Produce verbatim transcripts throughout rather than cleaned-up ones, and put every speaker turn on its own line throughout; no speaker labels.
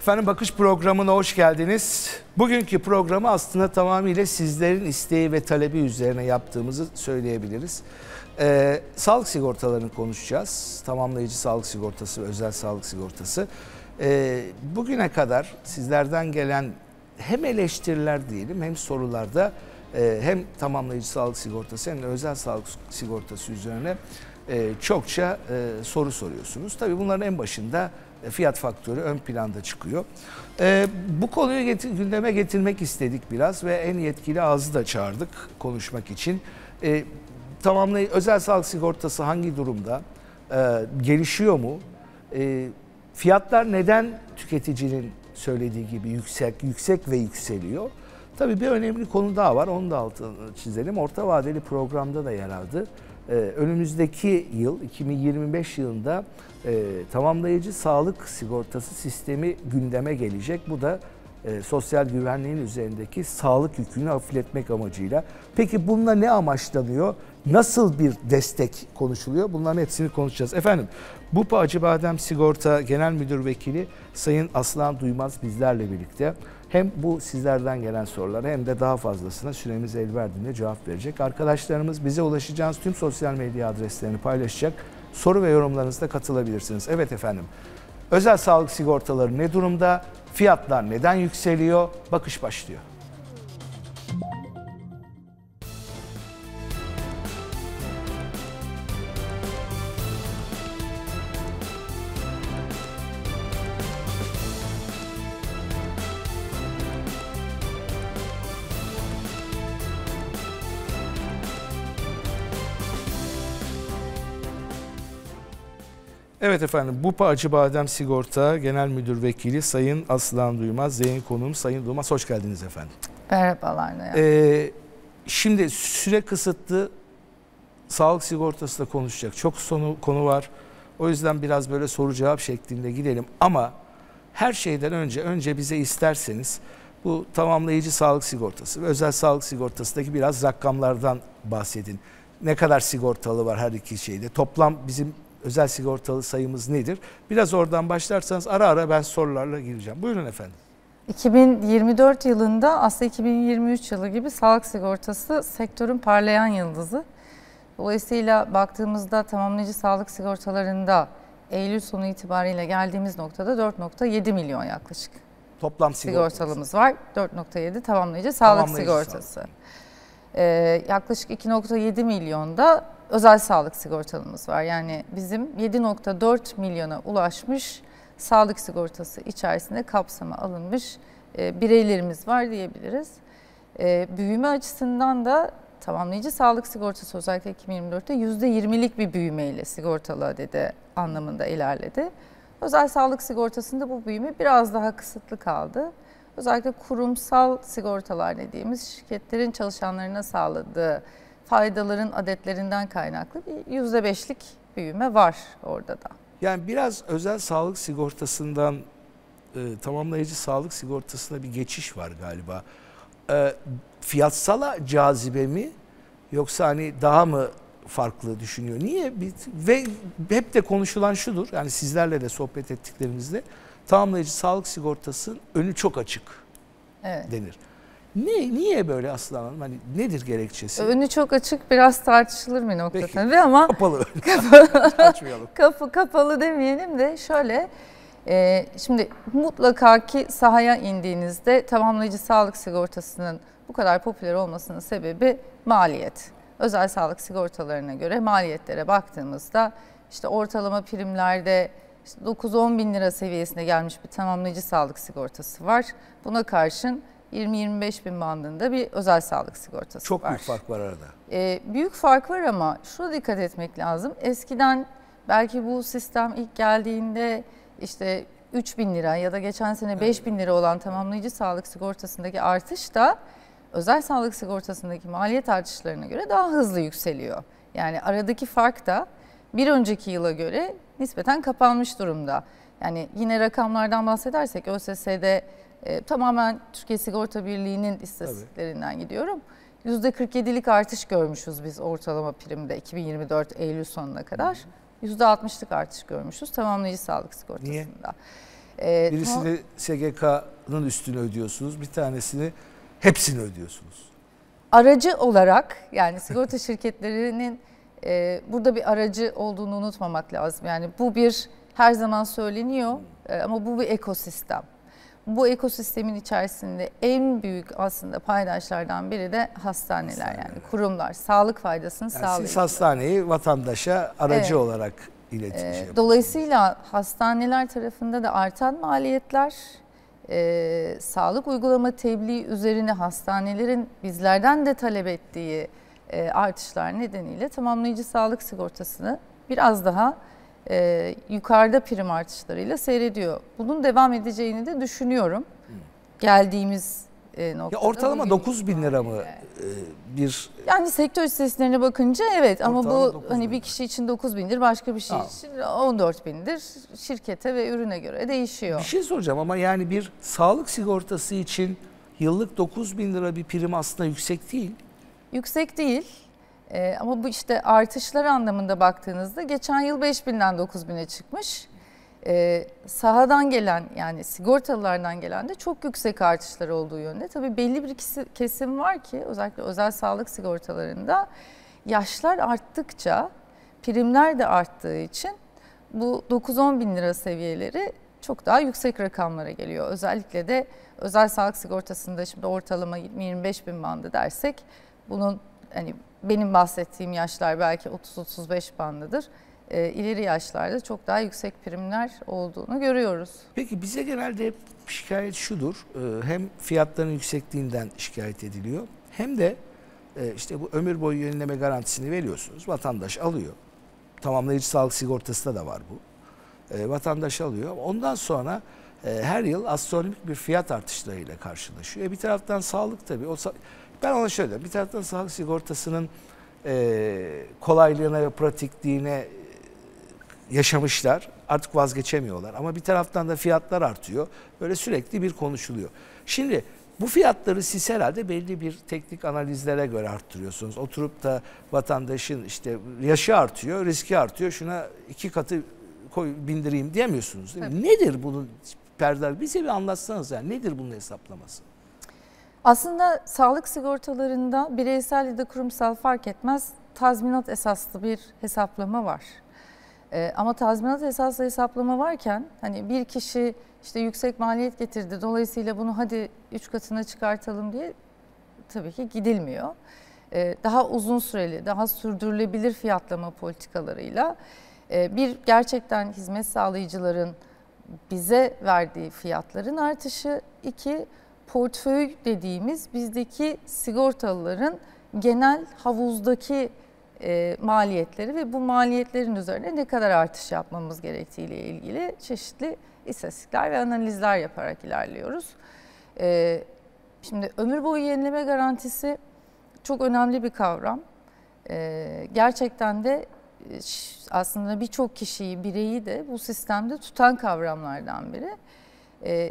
Efendim Bakış programına hoş geldiniz. Bugünkü programı aslında tamamıyla sizlerin isteği ve talebi üzerine yaptığımızı söyleyebiliriz. Ee, sağlık sigortalarını konuşacağız. Tamamlayıcı sağlık sigortası ve özel sağlık sigortası. Ee, bugüne kadar sizlerden gelen hem eleştiriler diyelim hem sorularda e, hem tamamlayıcı sağlık sigortası hem de özel sağlık sigortası üzerine e, çokça e, soru soruyorsunuz. Tabii bunların en başında fiyat faktörü ön planda çıkıyor. Ee, bu konuyu getir, gündeme getirmek istedik biraz ve en yetkili ağzı da çağırdık konuşmak için. Ee, tamamlayıcı özel sağlık sigortası hangi durumda? Ee, gelişiyor mu? Ee, fiyatlar neden tüketicinin söylediği gibi yüksek, yüksek ve yükseliyor? Tabii bir önemli konu daha var. Onu da altını çizelim. Orta vadeli programda da yer aldı. Ee, önümüzdeki yıl iki bin yirmi beş yılında e, tamamlayıcı sağlık sigortası sistemi gündeme gelecek. Bu da e, sosyal güvenliğin üzerindeki sağlık yükünü hafifletmek amacıyla. Peki bununla ne amaçlanıyor? Nasıl bir destek konuşuluyor? Bunların hepsini konuşacağız. Efendim Bupa Acıbadem Sigorta Genel Müdür Vekili Sayın Aslan Duymaz bizlerle birlikte. Hem bu sizlerden gelen sorulara hem de daha fazlasına süremiz el verdiğinde cevap verecek. Arkadaşlarımız bize ulaşacağınız tüm sosyal medya adreslerini paylaşacak. Soru ve yorumlarınızda katılabilirsiniz. Evet efendim, özel sağlık sigortaları ne durumda? Fiyatlar neden yükseliyor? Bakış başlıyor. Evet efendim, Bupa Acıbadem Sigorta Genel Müdür Vekili Sayın Aslan Duymaz, yayın konuğum Sayın Duymaz, hoş geldiniz efendim.
Merhabalar.
Ee, şimdi süre kısıtlı, sağlık sigortası da konuşacak çok sonu, konu var. O yüzden biraz böyle soru cevap şeklinde gidelim. Ama her şeyden önce, önce bize isterseniz bu tamamlayıcı sağlık sigortası ve özel sağlık sigortasındaki biraz rakamlardan bahsedin. Ne kadar sigortalı var her iki şeyde? Toplam bizim özel sigortalı sayımız nedir? Biraz oradan başlarsanız ara ara ben sorularla gireceğim. Buyurun efendim.
iki bin yirmi dört yılında aslında iki bin yirmi üç yılı gibi sağlık sigortası sektörün parlayan yıldızı. Dolayısıyla baktığımızda tamamlayıcı sağlık sigortalarında Eylül sonu itibariyle geldiğimiz noktada dört nokta yedi milyon yaklaşık
toplam
sigortalımız var. dört nokta yedi tamamlayıcı sağlık tamamlayıcı sigortası. Sağlık. Ee, yaklaşık iki nokta yedi milyonda özel sağlık sigortalımız var. Yani bizim yedi nokta dört milyona ulaşmış sağlık sigortası içerisinde kapsama alınmış e, bireylerimiz var diyebiliriz. E, büyüme açısından da tamamlayıcı sağlık sigortası özellikle iki bin yirmi dörtte yüzde yirmilik bir büyümeyle sigortalı adedi anlamında ilerledi. Özel sağlık sigortasında bu büyüme biraz daha kısıtlı kaldı. Özellikle kurumsal sigortalar dediğimiz şirketlerin çalışanlarına sağladığı faydaların adetlerinden kaynaklı bir yüzde beşlik büyüme var orada da.
Yani biraz özel sağlık sigortasından e, tamamlayıcı sağlık sigortasına bir geçiş var galiba. E, fiyatsal cazibe mi yoksa hani daha mı farklı düşünüyor? Niye? Ve hep de konuşulan şudur, yani sizlerle de sohbet ettiklerimizde tamamlayıcı sağlık sigortasının önü çok açık
evet.
denir. Ne, niye böyle Aslan Hanım? Hani nedir gerekçesi?
Önü çok açık, biraz tartışılır bir nokta tabii ama
kapalı.
kapalı. Kapı kapalı demeyelim de şöyle. E, şimdi mutlaka ki sahaya indiğinizde tamamlayıcı sağlık sigortasının bu kadar popüler olmasının sebebi maliyet. Özel sağlık sigortalarına göre maliyetlere baktığımızda işte ortalama primlerde işte dokuz on bin lira seviyesine gelmiş bir tamamlayıcı sağlık sigortası var. Buna karşın yirmi yirmi beş bin bandında bir özel sağlık sigortası
Çok
var.
Çok büyük fark var arada.
Ee, büyük fark var ama şuna dikkat etmek lazım. Eskiden belki bu sistem ilk geldiğinde işte üç bin lira ya da geçen sene beş bin lira olan tamamlayıcı sağlık sigortasındaki artış da özel sağlık sigortasındaki maliyet artışlarına göre daha hızlı yükseliyor. Yani aradaki fark da bir önceki yıla göre nispeten kapanmış durumda. Yani yine rakamlardan bahsedersek ÖSS'de e, tamamen Türkiye Sigorta Birliği'nin istatistiklerinden Tabii. gidiyorum. yüzde kırk yedilik artış görmüşüz biz ortalama primde iki bin yirmi dört Eylül sonuna kadar. yüzde altmışlık artış görmüşüz tamamlayıcı sağlık sigortasında. Niye? E,
Birisini
tamam.
S G K'nın üstüne ödüyorsunuz, bir tanesini hepsini ödüyorsunuz.
Aracı olarak, yani sigorta şirketlerinin e, burada bir aracı olduğunu unutmamak lazım. Yani bu bir, her zaman söyleniyor e, ama bu bir ekosistem. Bu ekosistemin içerisinde en büyük aslında paydaşlardan biri de hastaneler, hastaneler. yani kurumlar. Sağlık faydasını
yani
sağlıyor.
Siz hastaneyi vatandaşa aracı evet. olarak iletişim ee, yapıyorsunuz.
Dolayısıyla hastaneler tarafında da artan maliyetler, e, sağlık uygulama tebliği üzerine hastanelerin bizlerden de talep ettiği e, artışlar nedeniyle tamamlayıcı sağlık sigortasını biraz daha e, yukarıda prim artışlarıyla seyrediyor. Bunun devam edeceğini de düşünüyorum. Hmm. Geldiğimiz e, noktada.
Ya ortalama dokuz bin lira mı e, bir...
Yani sektör istatistiklerine bakınca evet, ama bu hani bir kişi için dokuz bindir, başka bir şey için on dört bindir. Şirkete ve ürüne göre değişiyor.
Bir şey soracağım ama yani bir sağlık sigortası için yıllık dokuz bin lira bir prim aslında yüksek değil.
Yüksek değil. Ee, ama bu işte artışlar anlamında baktığınızda geçen yıl beş binden dokuz bine çıkmış. Ee, sahadan gelen, yani sigortalılardan gelen de çok yüksek artışlar olduğu yönde. Tabii belli bir kesim var ki özellikle özel sağlık sigortalarında yaşlar arttıkça primler de arttığı için bu dokuz on bin lira seviyeleri çok daha yüksek rakamlara geliyor. Özellikle de özel sağlık sigortasında şimdi ortalama yirmi yirmi beş bin bandı dersek, bunun hani benim bahsettiğim yaşlar belki otuz otuz beş bandıdır. E, ileri yaşlarda çok daha yüksek primler olduğunu görüyoruz.
Peki bize genelde hep şikayet şudur, e, hem fiyatların yüksekliğinden şikayet ediliyor, hem de e, işte bu ömür boyu yenileme garantisini veriyorsunuz, vatandaş alıyor. Tamamlayıcı sağlık sigortasında da var bu. E, vatandaş alıyor. Ondan sonra e, her yıl astronomik bir fiyat artışlarıyla karşılaşıyor. E, bir taraftan sağlık tabii. O, ben ona şöyle diyorum, bir taraftan sağlık sigortasının e, kolaylığına ve pratikliğine yaşamışlar. Artık vazgeçemiyorlar. Ama bir taraftan da fiyatlar artıyor. Böyle sürekli bir konuşuluyor. Şimdi bu fiyatları siz herhalde belli bir teknik analizlere göre arttırıyorsunuz. Oturup da vatandaşın işte yaşı artıyor, riski artıyor, şuna iki katı koy, bindireyim diyemiyorsunuz değil mi? Evet. Nedir bunun perdar? Bize bir anlatsanız, yani nedir bunun hesaplaması?
Aslında sağlık sigortalarında bireysel ya da kurumsal fark etmez, tazminat esaslı bir hesaplama var. Ee, ama tazminat esaslı hesaplama varken hani bir kişi işte yüksek maliyet getirdi, dolayısıyla bunu hadi üç katına çıkartalım diye tabii ki gidilmiyor. Ee, daha uzun süreli, daha sürdürülebilir fiyatlama politikalarıyla e, bir gerçekten hizmet sağlayıcıların bize verdiği fiyatların artışı, iki portföy dediğimiz bizdeki sigortalıların genel havuzdaki e, maliyetleri ve bu maliyetlerin üzerine ne kadar artış yapmamız gerektiğiyle ilgili çeşitli istatistikler ve analizler yaparak ilerliyoruz. E, şimdi ömür boyu yenileme garantisi çok önemli bir kavram. E, gerçekten de aslında birçok kişiyi, bireyi de bu sistemde tutan kavramlardan biri. E,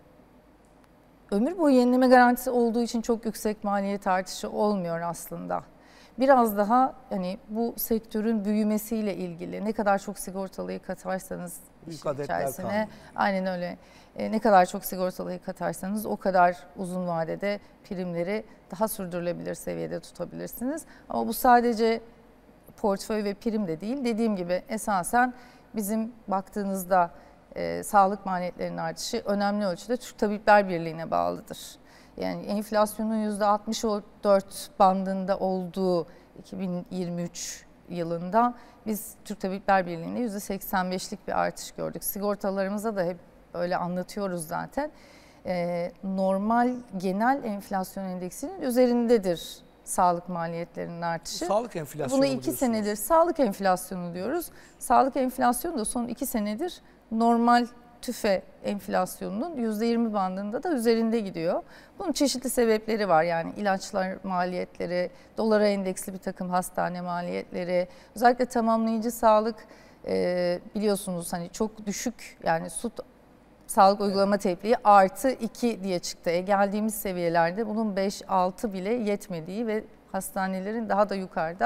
ömür boyu yenileme garantisi olduğu için çok yüksek maliyet artışı olmuyor aslında. Biraz daha hani bu sektörün büyümesiyle ilgili, ne kadar çok sigortalıyı katarsanız işin içerisine, aynen öyle, e, ne kadar çok sigortalıyı katarsanız o kadar uzun vadede primleri daha sürdürülebilir seviyede tutabilirsiniz. Ama bu sadece portföy ve prim de değil. Dediğim gibi esasen bizim baktığınızda e, sağlık maliyetlerinin artışı önemli ölçüde Türk Tabipler Birliği'ne bağlıdır. Yani enflasyonun yüzde altmış dört bandında olduğu iki bin yirmi üç yılında biz Türk Tabipler Birliği'nde yüzde seksen beşlik bir artış gördük. Sigortalarımızda da hep öyle anlatıyoruz zaten. Ee, normal genel enflasyon endeksinin üzerindedir sağlık maliyetlerinin artışı.
Sağlık enflasyonu
Bunu iki senedir sağlık enflasyonu diyoruz. Sağlık enflasyonu da son iki senedir normal tüfe enflasyonunun yüzde yirmi bandında da üzerinde gidiyor. Bunun çeşitli sebepleri var, yani ilaçlar maliyetleri, dolara endeksli bir takım hastane maliyetleri, özellikle tamamlayıcı sağlık e, biliyorsunuz hani çok düşük, yani S U T sağlık uygulama tebliği artı iki diye çıktı. E, geldiğimiz seviyelerde bunun beş altı bile yetmediği ve hastanelerin daha da yukarıda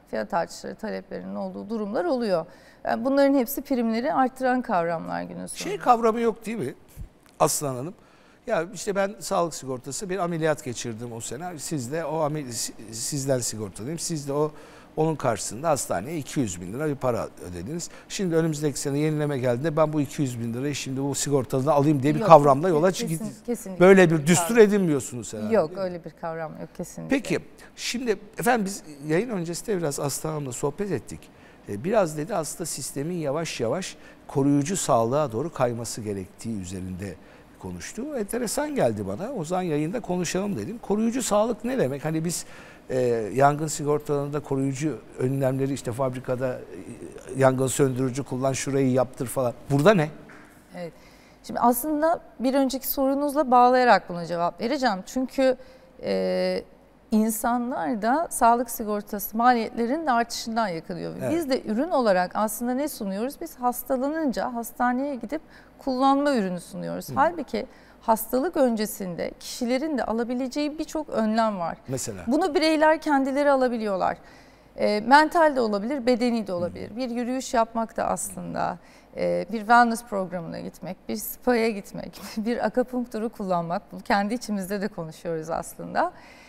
fiyat artışları, taleplerinin olduğu durumlar oluyor. Yani bunların hepsi primleri arttıran kavramlar günün sonunda.
Şey kavramı yok değil mi Aslan Hanım? Ya işte ben sağlık sigortası bir ameliyat geçirdim o sene. Siz de o sizden sigortalıyım. Siz de o onun karşısında hastaneye iki yüz bin lira bir para ödediniz. Şimdi önümüzdeki sene yenileme geldiğinde ben bu iki yüz bin lirayı şimdi bu sigortadan alayım diye bir yok, kavramla yola çıkın. Böyle bir düstur edinmiyorsunuz herhalde.
Yok öyle bir kavram yok kesinlikle.
Peki şimdi efendim biz yayın öncesinde biraz Aslan Hanım'la sohbet ettik. Biraz dedi aslında sistemin yavaş yavaş koruyucu sağlığa doğru kayması gerektiği üzerinde konuştu. Enteresan geldi bana. O zaman yayında konuşalım dedim. Koruyucu sağlık ne demek? Hani biz e, yangın sigortalarında koruyucu önlemleri işte fabrikada e, yangın söndürücü kullan, şurayı yaptır falan. Burada ne?
Evet. Şimdi aslında bir önceki sorunuzla bağlayarak buna cevap vereceğim. Çünkü e, insanlar da sağlık sigortası maliyetlerinin de artışından yakınıyor. Evet. Biz de ürün olarak aslında ne sunuyoruz? Biz hastalanınca hastaneye gidip kullanma ürünü sunuyoruz. Hı. Halbuki hastalık öncesinde kişilerin de alabileceği birçok önlem var.
Mesela?
Bunu bireyler kendileri alabiliyorlar. E, mental de olabilir, bedeni de olabilir. Hı. Bir yürüyüş yapmak da aslında, e, bir wellness programına gitmek, bir spa'ya gitmek, bir akupunkturu kullanmak. Bunu kendi içimizde de konuşuyoruz aslında.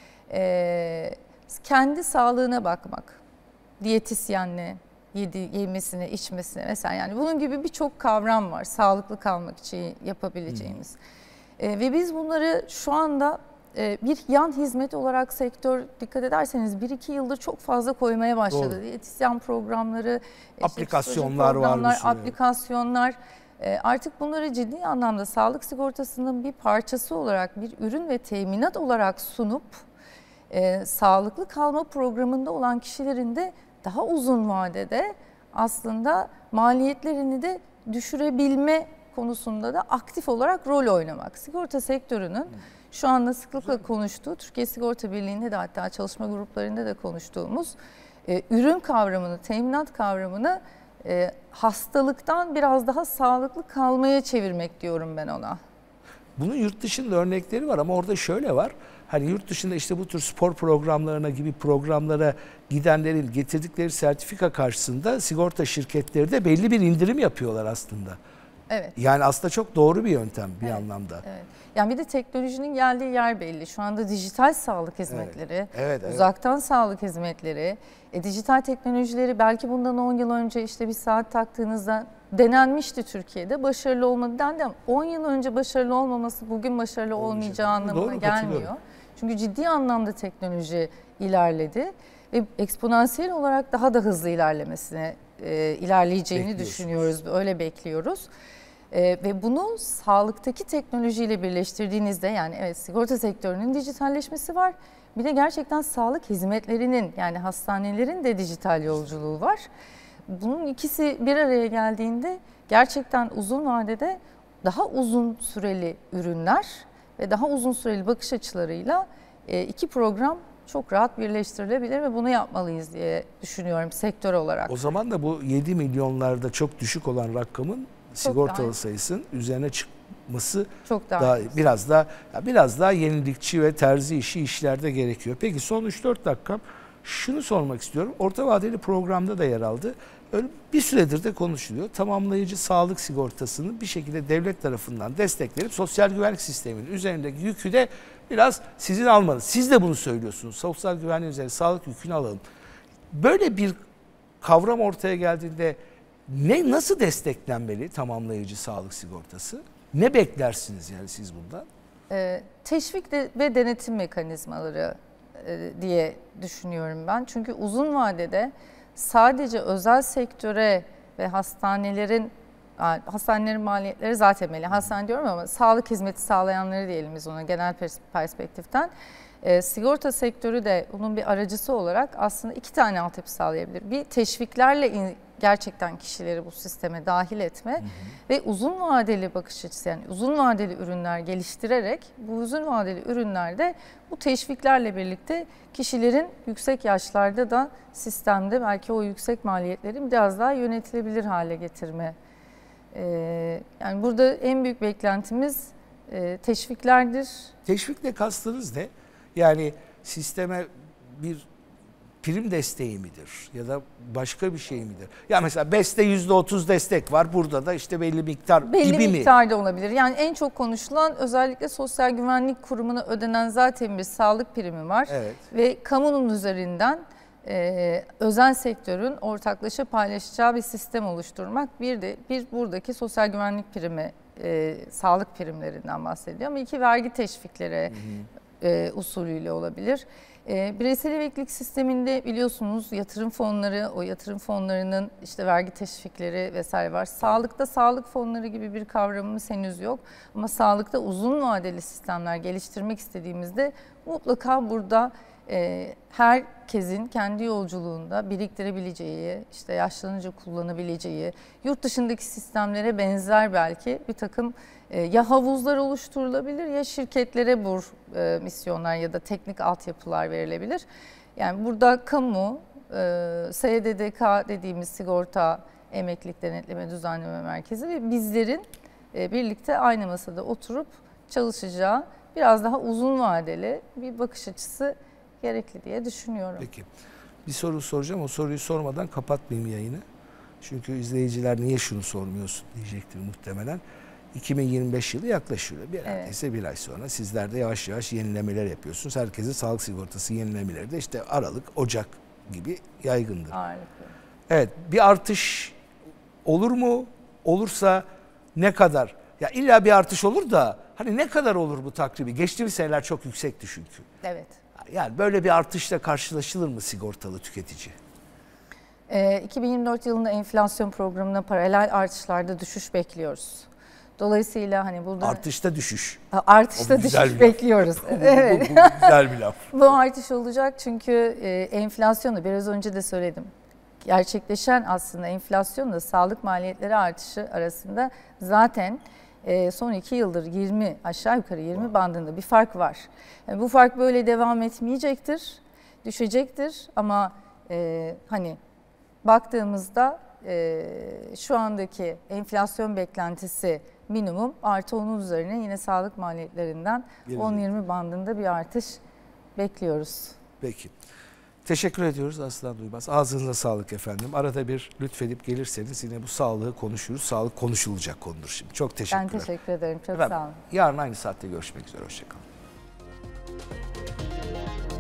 Ee, kendi sağlığına bakmak, diyetisyenle yedi, yemesine, içmesine mesela yani bunun gibi birçok kavram var sağlıklı kalmak için yapabileceğimiz. Hmm. Ee, ve biz bunları şu anda e, bir yan hizmet olarak sektör dikkat ederseniz bir iki yıldır çok fazla koymaya başladı. Doğru. Diyetisyen programları,
aplikasyonlar
işte programlar,
var,
aplikasyonlar. Artık bunları ciddi anlamda sağlık sigortasının bir parçası olarak bir ürün ve teminat olarak sunup E, sağlıklı kalma programında olan kişilerin de daha uzun vadede aslında maliyetlerini de düşürebilme konusunda da aktif olarak rol oynamak. Sigorta sektörünün şu anda sıklıkla konuştuğu, Türkiye Sigorta Birliği'nde de hatta çalışma gruplarında da konuştuğumuz e, ürün kavramını, teminat kavramını e, hastalıktan biraz daha sağlıklı kalmaya çevirmek diyorum ben ona.
Bunun yurt dışında örnekleri var ama orada şöyle var. Hani yurt dışında işte bu tür spor programlarına gibi programlara gidenlerin getirdikleri sertifika karşısında sigorta şirketleri de belli bir indirim yapıyorlar aslında.
Evet.
Yani aslında çok doğru bir yöntem bir
evet, anlamda. Evet. Yani bir de teknolojinin geldiği yer belli. Şu anda dijital sağlık hizmetleri, evet, evet, evet. uzaktan sağlık hizmetleri, e, dijital teknolojileri belki bundan on yıl önce işte bir saat taktığınızda denenmişti Türkiye'de. Başarılı olmadı dendi ama on yıl önce başarılı olmaması bugün başarılı olmayacağı anlamına doğru, gelmiyor. Çünkü ciddi anlamda teknoloji ilerledi ve eksponansiyel olarak daha da hızlı ilerlemesine e, ilerleyeceğini düşünüyoruz. Öyle bekliyoruz. E, ve bunu sağlıktaki teknolojiyle birleştirdiğinizde yani evet sigorta sektörünün dijitalleşmesi var. Bir de gerçekten sağlık hizmetlerinin yani hastanelerin de dijital yolculuğu var. Bunun ikisi bir araya geldiğinde gerçekten uzun vadede daha uzun süreli ürünler ve daha uzun süreli bakış açılarıyla iki program çok rahat birleştirilebilir ve bunu yapmalıyız diye düşünüyorum sektör olarak.
O zaman da bu yedi milyonlarda çok düşük olan rakamın çok sigortalı sayısının üzerine çıkması çok daha, daha biraz daha biraz daha yenilikçi ve terzi işi işlerde gerekiyor. Peki son üç dört dakikam şunu sormak istiyorum. Orta vadeli programda da yer aldı. Öyle bir süredir de konuşuluyor. Tamamlayıcı sağlık sigortasının bir şekilde devlet tarafından desteklenip sosyal güvenlik sisteminin üzerindeki yükü de biraz sizin almanız. Siz de bunu söylüyorsunuz. Sosyal güvenlik üzerine sağlık yükünü alalım. Böyle bir kavram ortaya geldiğinde ne nasıl desteklenmeli tamamlayıcı sağlık sigortası? Ne beklersiniz yani siz bundan?
Ee, teşvik de ve denetim mekanizmaları e, diye düşünüyorum ben. Çünkü uzun vadede sadece özel sektöre ve hastanelerin hastanelerin maliyetleri zaten belli. Hastane diyorum ama sağlık hizmeti sağlayanları diyelim biz ona genel perspektiften. E, sigorta sektörü de bunun bir aracısı olarak aslında iki tane altyapı sağlayabilir. Bir teşviklerle in, gerçekten kişileri bu sisteme dahil etme hı hı. ve uzun vadeli bakış açısı yani uzun vadeli ürünler geliştirerek bu uzun vadeli ürünlerde bu teşviklerle birlikte kişilerin yüksek yaşlarda da sistemde belki o yüksek maliyetleri biraz daha yönetilebilir hale getirme. Ee, yani burada en büyük beklentimiz e, teşviklerdir.
Teşvikle kastınız ne? Yani sisteme bir prim desteği midir ya da başka bir şey midir? Ya mesela BES'te yüzde otuz destek var, burada da işte belli miktar
belli
gibi mi?
Belli miktarda olabilir. Yani en çok konuşulan özellikle Sosyal Güvenlik Kurumu'na ödenen zaten bir sağlık primi var.
Evet.
Ve kamunun üzerinden e, özel sektörün ortaklaşa paylaşacağı bir sistem oluşturmak. Bir de bir buradaki sosyal güvenlik primi, e, sağlık primlerinden bahsediyor ama iki vergi teşvikleri hı hı. E, usulüyle olabilir. E, bireysel emeklilik sisteminde biliyorsunuz yatırım fonları, o yatırım fonlarının işte vergi teşvikleri vesaire var. Sağlıkta sağlık fonları gibi bir kavramımız henüz yok. Ama sağlıkta uzun vadeli sistemler geliştirmek istediğimizde mutlaka burada e, herkesin kendi yolculuğunda biriktirebileceği, işte yaşlanınca kullanabileceği, yurt dışındaki sistemlere benzer belki bir takım ya havuzlar oluşturulabilir ya şirketlere bu e, misyonlar ya da teknik altyapılar verilebilir. Yani burada kamu, e, S D D K dediğimiz sigorta, emeklilik denetleme düzenleme merkezi ve bizlerin e, birlikte aynı masada oturup çalışacağı biraz daha uzun vadeli bir bakış açısı gerekli diye düşünüyorum.
Peki bir soru soracağım, o soruyu sormadan kapatmayayım yayını. Çünkü izleyiciler niye şunu sormuyorsun diyecektir muhtemelen. iki bin yirmi beş yılı yaklaşıyor. Bir neredeyse evet. bir ay sonra sizler de yavaş yavaş yenilemeler yapıyorsunuz. Herkesin sağlık sigortası yenilemeleri de işte Aralık, Ocak gibi yaygındır.
Harika.
Evet, bir artış olur mu? Olursa ne kadar? Ya illa bir artış olur da hani ne kadar olur bu takribi? Geçtiğimiz seneler çok yüksekti çünkü.
Evet.
Yani böyle bir artışla karşılaşılır mı sigortalı tüketici?
E, iki bin yirmi dört yılında enflasyon programına paralel artışlarda düşüş bekliyoruz. Dolayısıyla hani burada
artışta düşüş.
Artışta düşüş bekliyoruz. Evet.
bu, bu, bu güzel bir laf.
Bu artış olacak çünkü e, enflasyonu biraz önce de söyledim. Gerçekleşen aslında enflasyonla sağlık maliyetleri artışı arasında zaten e, son iki yıldır yirmi aşağı yukarı yirmi bandında bir fark var. Yani bu fark böyle devam etmeyecektir, düşecektir ama e, hani baktığımızda e, şu andaki enflasyon beklentisi minimum artı onun üzerine yine sağlık maliyetlerinden on yirmi bandında bir artış bekliyoruz.
Peki. Teşekkür ediyoruz Aslan Duymaz. Ağzınıza sağlık efendim. Arada bir lütfedip gelirseniz yine bu sağlığı konuşuruz. Sağlık konuşulacak konudur şimdi. Çok teşekkürler.
Ben teşekkür ederim. Çok
efendim,
sağ olun.
Yarın aynı saatte görüşmek üzere. Hoşçakalın.